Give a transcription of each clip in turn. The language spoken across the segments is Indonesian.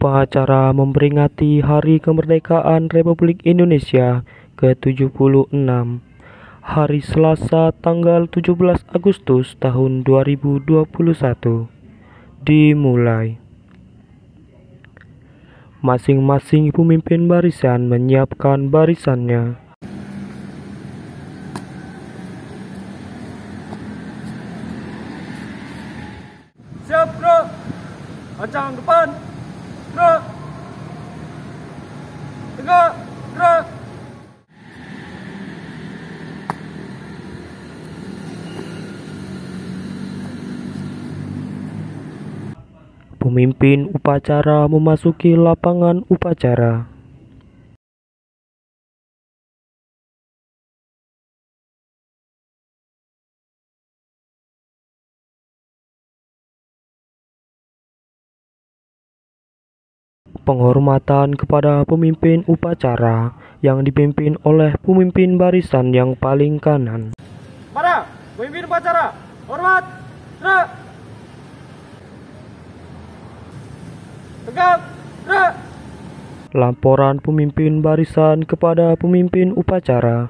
Upacara memperingati Hari Kemerdekaan Republik Indonesia ke-76, hari Selasa tanggal 17 Agustus tahun 2021, dimulai. Masing-masing pemimpin barisan menyiapkan barisannya. Siap, bro. Ancang depan. Bro. Tegak, bro. Pemimpin upacara memasuki lapangan upacara. Penghormatan kepada pemimpin upacara yang dipimpin oleh pemimpin barisan yang paling kanan. Para pemimpin upacara, hormat. Gerak. Tegak, gerak. Laporan pemimpin barisan kepada pemimpin upacara.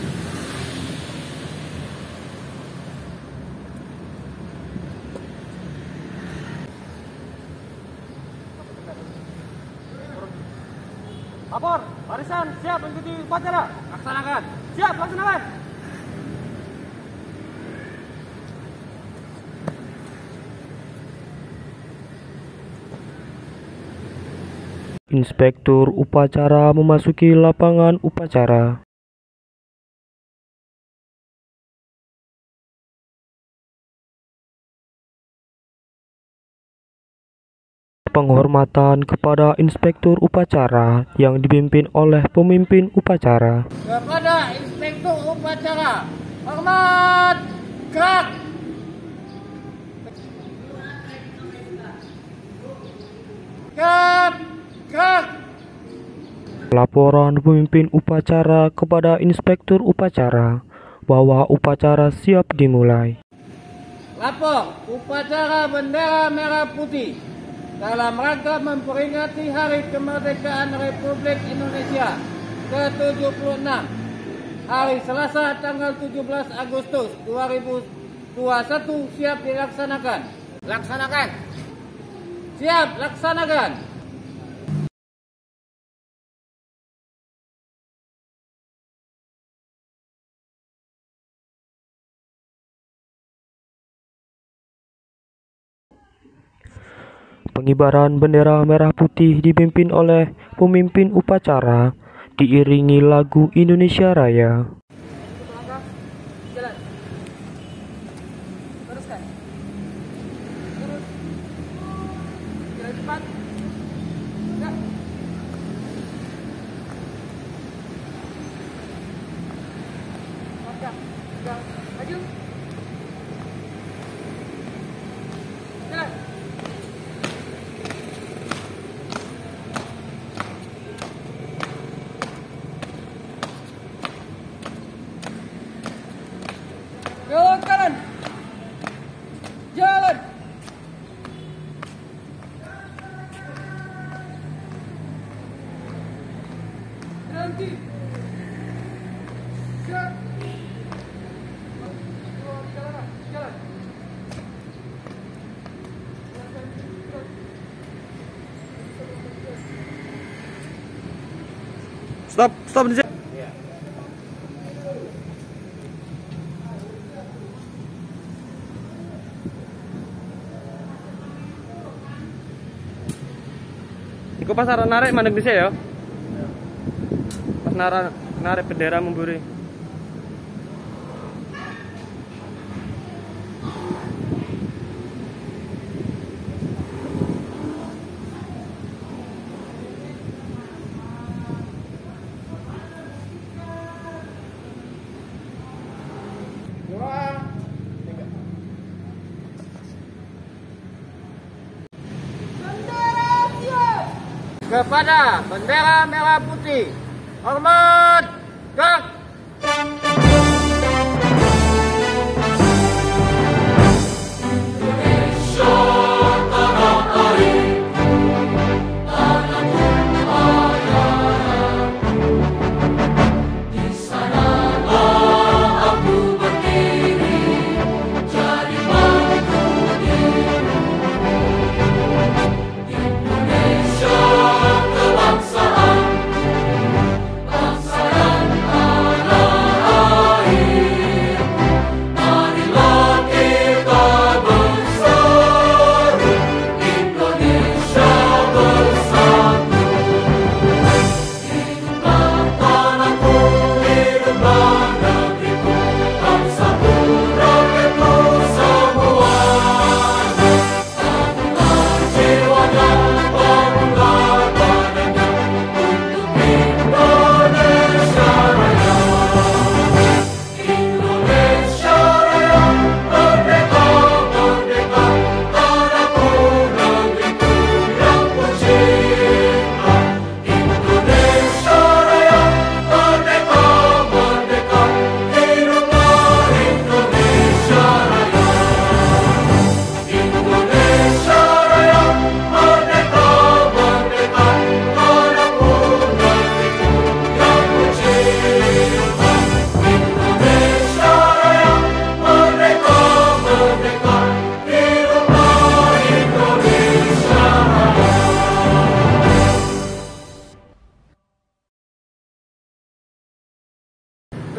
Lapor, barisan siap mengikuti upacara. Laksanakan. Siap, laksanakan. Inspektur upacara memasuki lapangan upacara. Penghormatan kepada inspektur upacara yang dipimpin oleh pemimpin upacara. Kepada inspektur upacara, hormat. Gerak. Gerak. Gerak. Laporan pemimpin upacara kepada inspektur upacara bahwa upacara siap dimulai. Lapor upacara bendera merah putih dalam rangka memperingati Hari Kemerdekaan Republik Indonesia ke-76, hari Selasa tanggal 17 Agustus 2021 siap dilaksanakan. Laksanakan. Siap, laksanakan. Pengibaran bendera merah putih dipimpin oleh pemimpin upacara, diiringi lagu Indonesia Raya. Jalan. Teruskan. Lurus. Jalan cepat. Gerak. Tegak. Tegak. Maju. Jalan. Jalan kanan. Jalan. Berhenti. Siap. Jalan. Stop di sini. Iku pas arah narik mandek bisa ya. Pas narik bendera memburi. Kepada bendera merah putih, hormat. Gerak.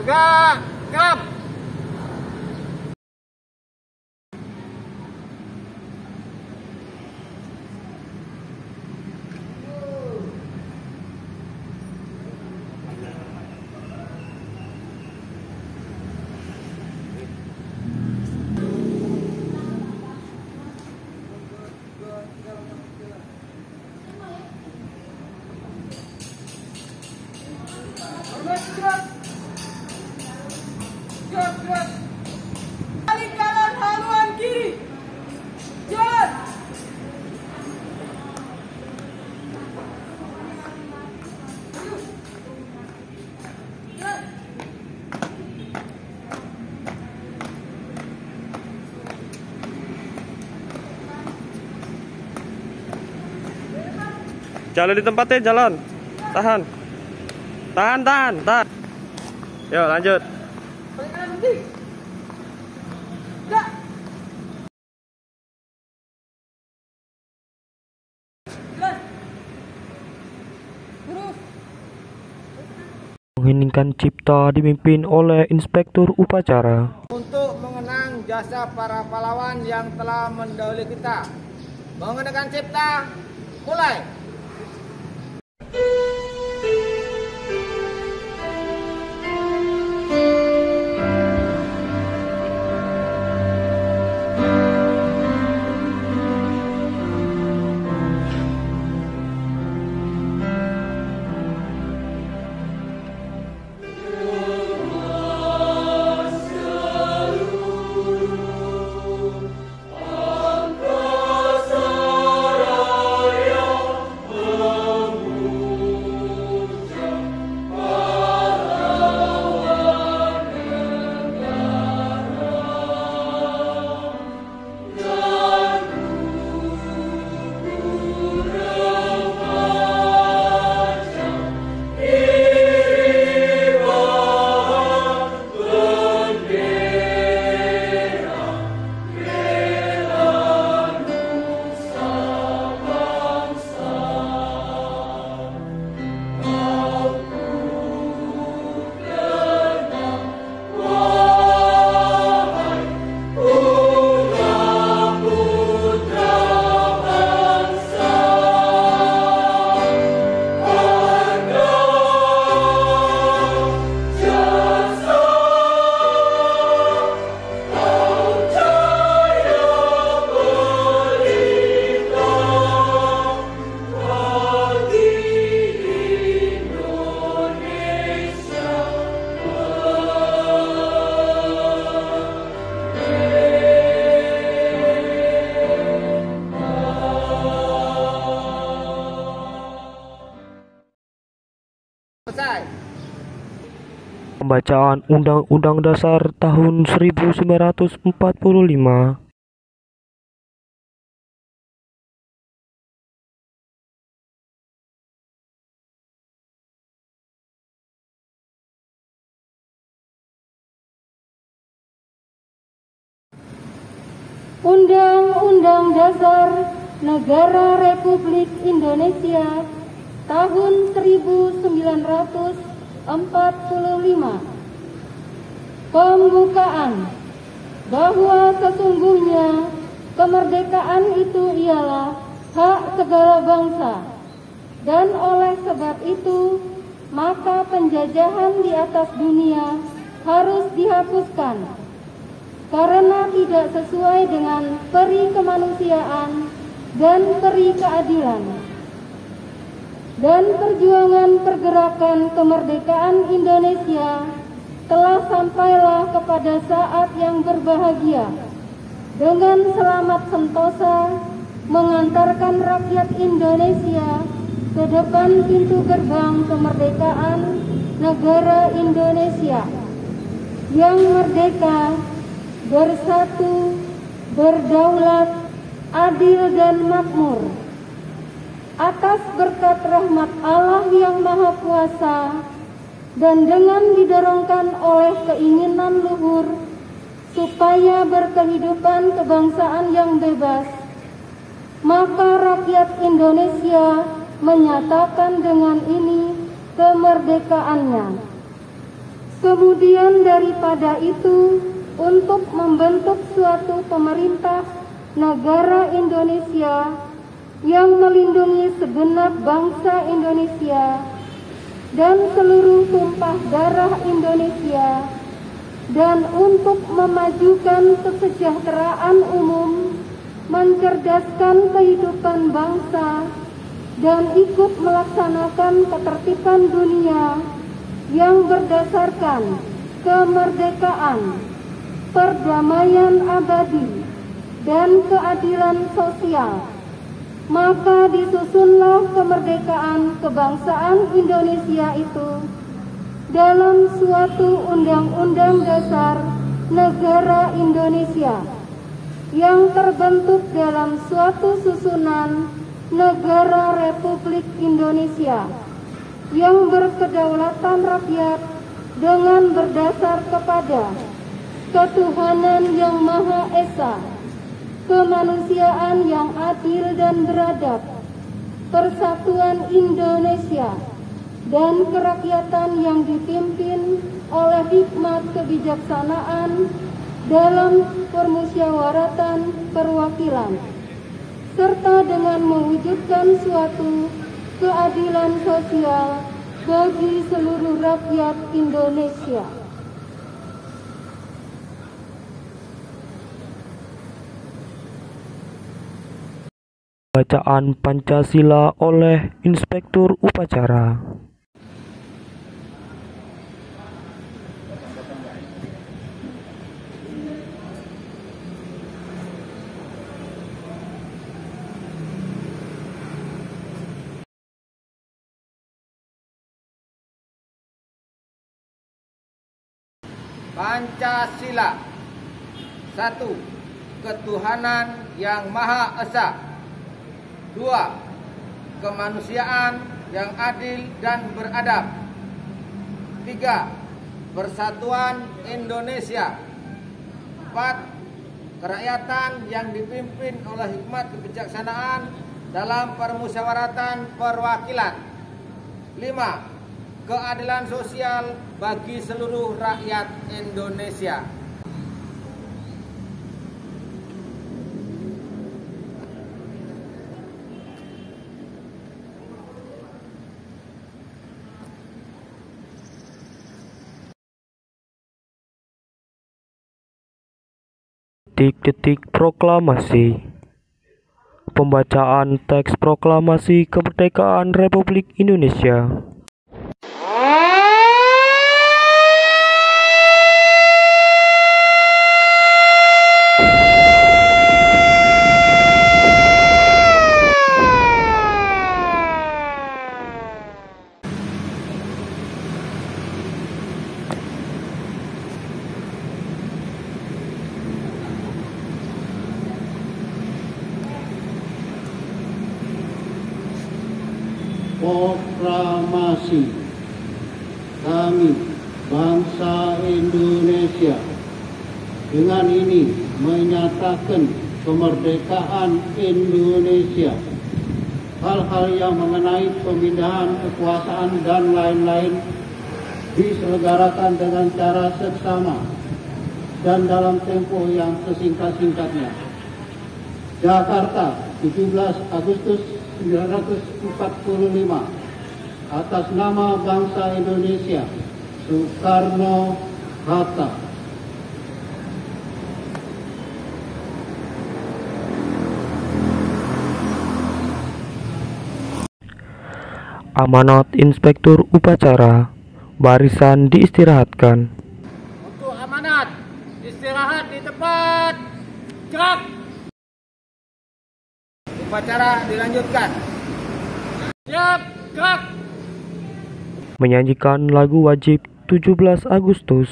Gerak. Balik kanan haluan kiri. Jalan. Jalan di tempatnya, jalan. Tahan. Tahan. Yuk, lanjut. Balik kanan berhenti. Gerak. Jalan. Lurus. Mengheningkan cipta dipimpin oleh Inspektur Upacara. Untuk mengenang jasa para pahlawan yang telah mendahului kita. Mengenangkan cipta, mulai. Selesai. Pembacaan Undang-Undang Dasar tahun 1945. Undang-Undang Dasar Negara Republik Indonesia tahun 1945. Pembukaan bahwa sesungguhnya kemerdekaan itu ialah hak segala bangsa, dan oleh sebab itu maka penjajahan di atas dunia harus dihapuskan karena tidak sesuai dengan peri kemanusiaan dan peri keadilan. Dan perjuangan pergerakan kemerdekaan Indonesia telah sampailah kepada saat yang berbahagia dengan selamat sentosa mengantarkan rakyat Indonesia ke depan pintu gerbang kemerdekaan negara Indonesia yang merdeka, bersatu, berdaulat, adil dan makmur. Atas berkat rahmat Allah yang Maha Kuasa dan dengan didorongkan oleh keinginan luhur supaya berkehidupan kebangsaan yang bebas, maka rakyat Indonesia menyatakan dengan ini kemerdekaannya. Kemudian daripada itu, untuk membentuk suatu pemerintah negara Indonesia yang melindungi segenap bangsa Indonesia dan seluruh tumpah darah Indonesia, dan untuk memajukan kesejahteraan umum, mencerdaskan kehidupan bangsa, dan ikut melaksanakan ketertiban dunia yang berdasarkan kemerdekaan, perdamaian abadi, dan keadilan sosial, maka disusunlah kemerdekaan kebangsaan Indonesia itu dalam suatu undang-undang dasar negara Indonesia yang terbentuk dalam suatu susunan negara Republik Indonesia yang berkedaulatan rakyat dengan berdasar kepada ketuhanan yang Maha Esa, kemanusiaan yang adil dan beradab, persatuan Indonesia, dan kerakyatan yang dipimpin oleh hikmat kebijaksanaan dalam permusyawaratan perwakilan, serta dengan mewujudkan suatu keadilan sosial bagi seluruh rakyat Indonesia. Bacaan Pancasila oleh Inspektur Upacara. Pancasila. 1. Ketuhanan yang Maha Esa. 2. Kemanusiaan yang adil dan beradab. 3. Persatuan Indonesia. 4. Kerakyatan yang dipimpin oleh hikmat kebijaksanaan dalam permusyawaratan perwakilan. 5. Keadilan sosial bagi seluruh rakyat Indonesia. Detik-detik proklamasi. Pembacaan teks proklamasi kemerdekaan Republik Indonesia. Proklamasi. Kami, bangsa Indonesia, dengan ini menyatakan kemerdekaan Indonesia. Hal-hal yang mengenai pemindahan kekuasaan dan lain-lain diselenggarakan dengan cara seksama dan dalam tempo yang sesingkat-singkatnya. Jakarta, 17 Agustus 1945. Atas nama bangsa Indonesia, Soekarno-Hatta. Amanat Inspektur Upacara. Barisan diistirahatkan. Untuk amanat, istirahat di tempat. Gerak. Upacara dilanjutkan. Siap, gerak. Menyanyikan lagu wajib 17 Agustus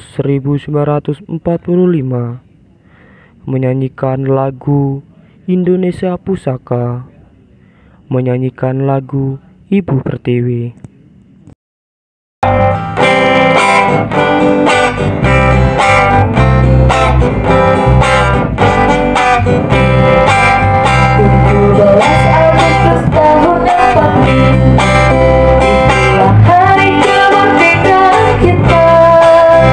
1945. Menyanyikan lagu Indonesia Pusaka. Menyanyikan lagu Ibu Pertiwi. Itulah hari kemerdekaan kita.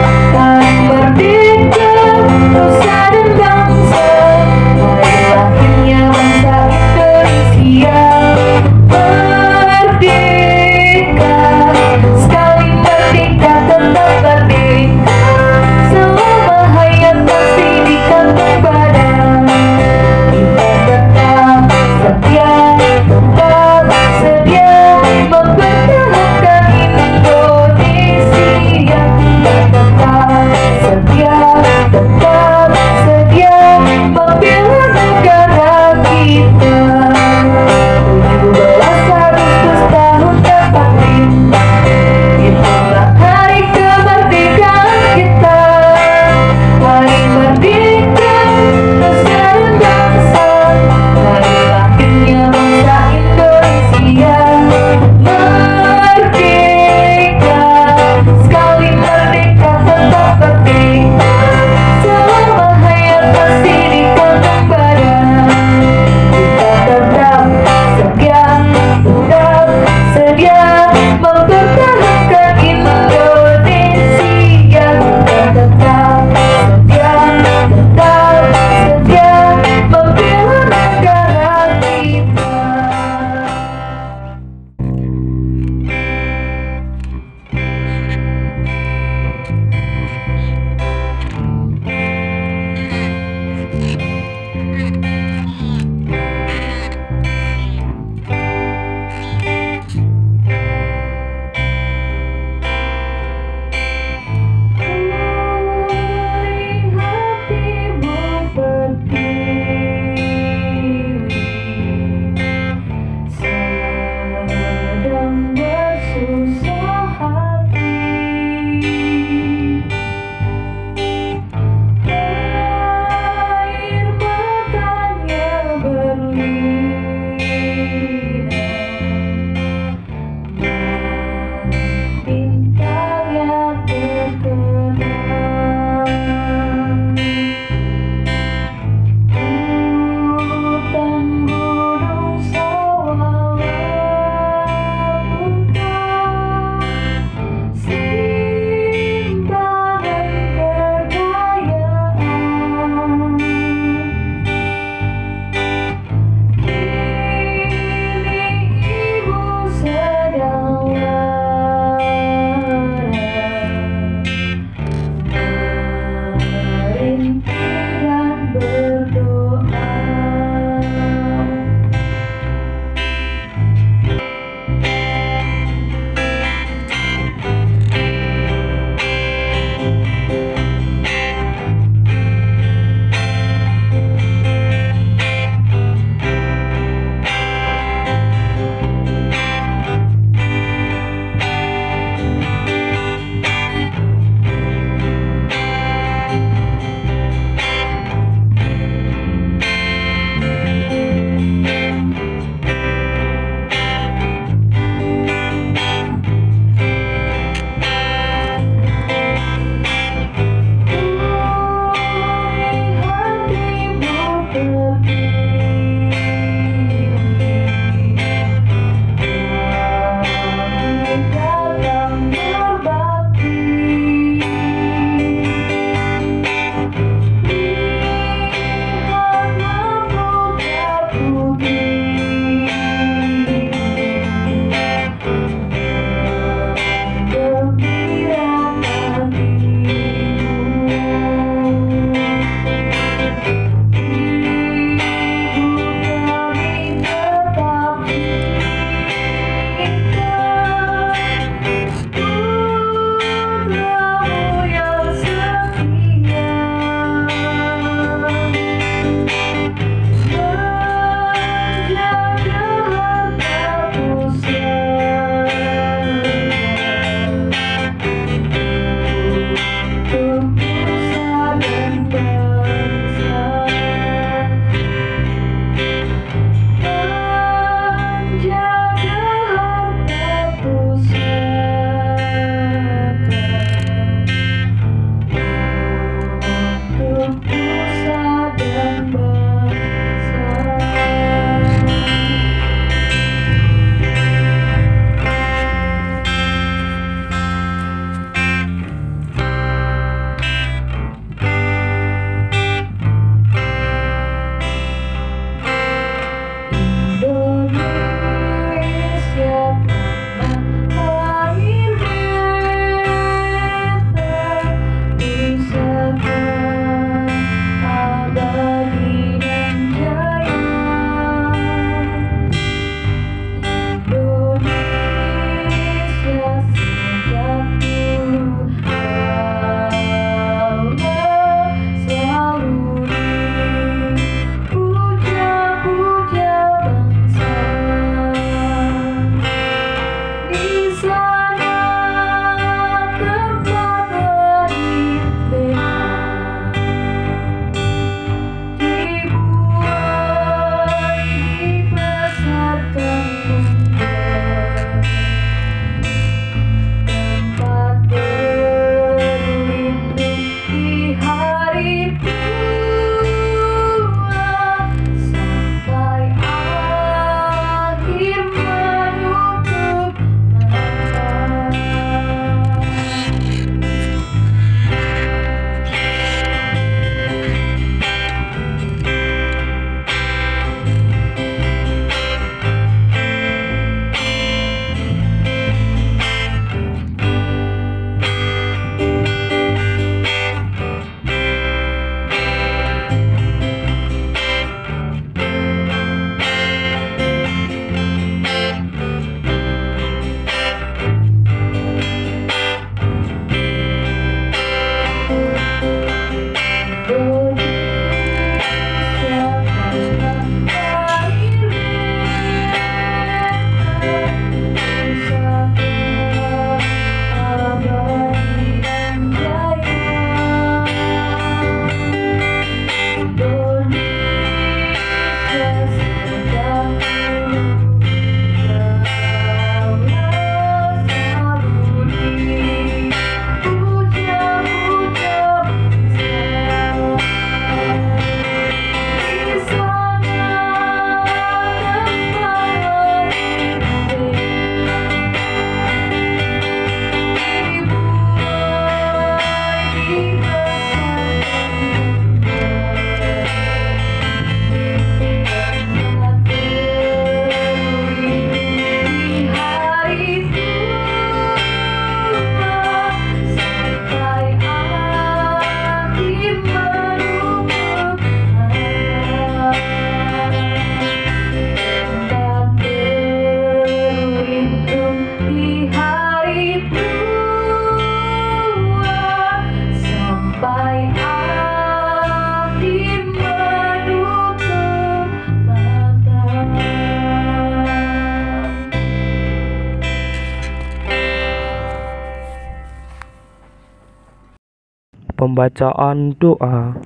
Pembacaan doa.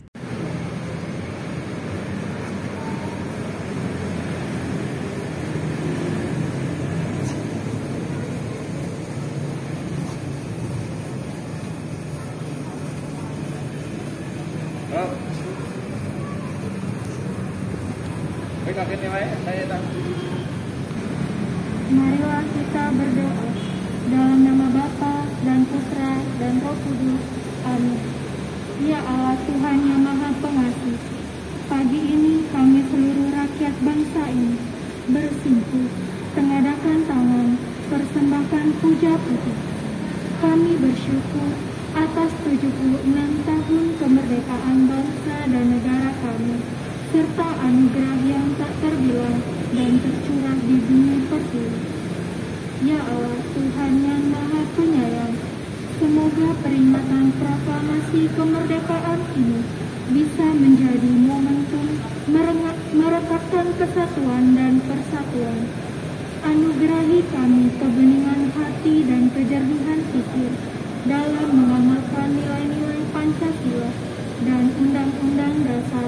Marilah kita berdoa dalam nama Bapa dan Putra dan Roh Kudus. Amin. Ya Allah Tuhan yang Maha Pengasih, pagi ini kami seluruh rakyat bangsa ini bersimpuh, tengadakan tangan, persembahkan puja puji. Kami bersyukur atas 76 tahun kemerdekaan bangsa dan negara kami, serta anugerah yang tak terbilang dan tercurah di bumi pertiwi. Ya Allah Tuhan yang Maha Penyayang, semoga peringatan proklamasi kemerdekaan ini bisa menjadi momentum merekatkan kesatuan dan persatuan. Anugerahi kami kebeningan hati dan kejernihan pikir dalam mengamalkan nilai-nilai Pancasila dan Undang-Undang Dasar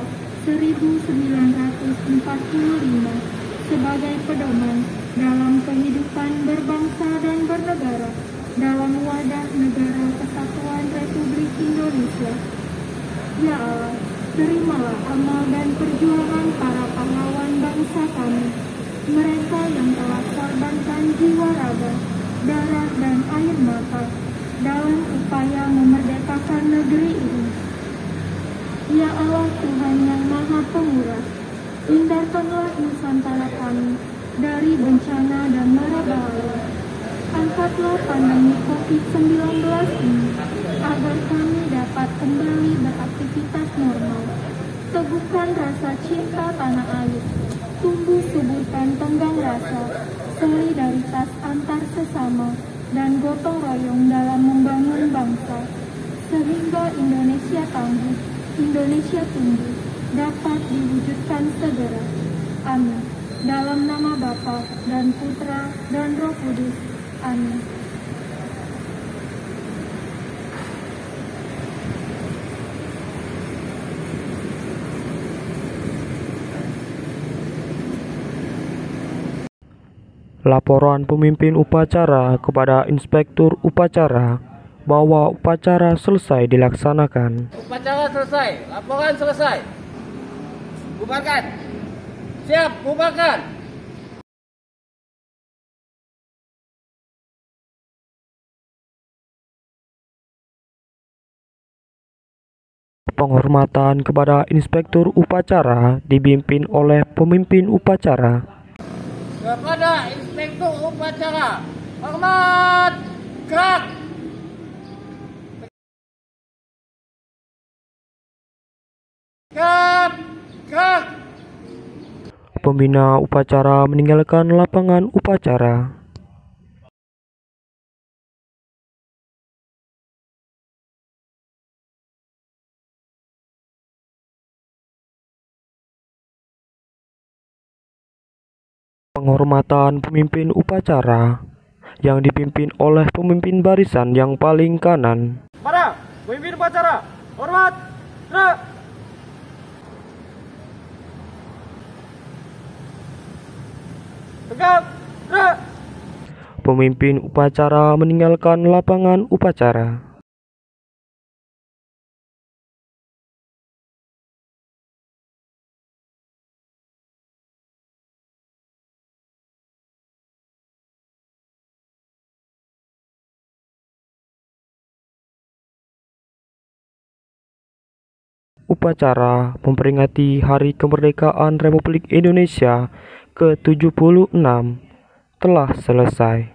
1945 sebagai pedoman dalam kehidupan berbangsa dan bernegara dalam wadah negara kesatuan Republik Indonesia. Ya Allah, terimalah amal dan perjuangan para pahlawan bangsa kami, mereka yang telah korbankan jiwa raga, darah dan air mata dalam upaya memerdekakan negeri ini. Ya Allah Tuhan yang Maha Pemurah, hindarkanlah Nusantara kami dari bencana dan mara bahaya. Angkatlah pandemi COVID-19 ini agar kami dapat kembali beraktivitas normal. Teguhkan rasa cinta tanah air, tumbuh suburkan tenggang rasa, solidaritas antar sesama, dan gotong royong dalam membangun bangsa, sehingga Indonesia tangguh, Indonesia tumbuh, dapat diwujudkan segera. Amin. Dalam nama Bapa dan Putra dan Roh Kudus. Amin. Laporan pemimpin upacara kepada inspektur upacara bahwa upacara selesai dilaksanakan. Upacara selesai, laporan selesai. Bubarkan. Siap, bubarkan. Penghormatan kepada inspektur upacara dipimpin oleh pemimpin upacara. Kepada inspektur upacara, hormat, gerak. Gerak. Pembina upacara meninggalkan lapangan upacara. Penghormatan pemimpin upacara yang dipimpin oleh pemimpin barisan yang paling kanan. Para pemimpin upacara, hormat, gerak. Tegak, gerak. Pemimpin upacara meninggalkan lapangan upacara. Upacara memperingati Hari Kemerdekaan Republik Indonesia ke-76 telah selesai.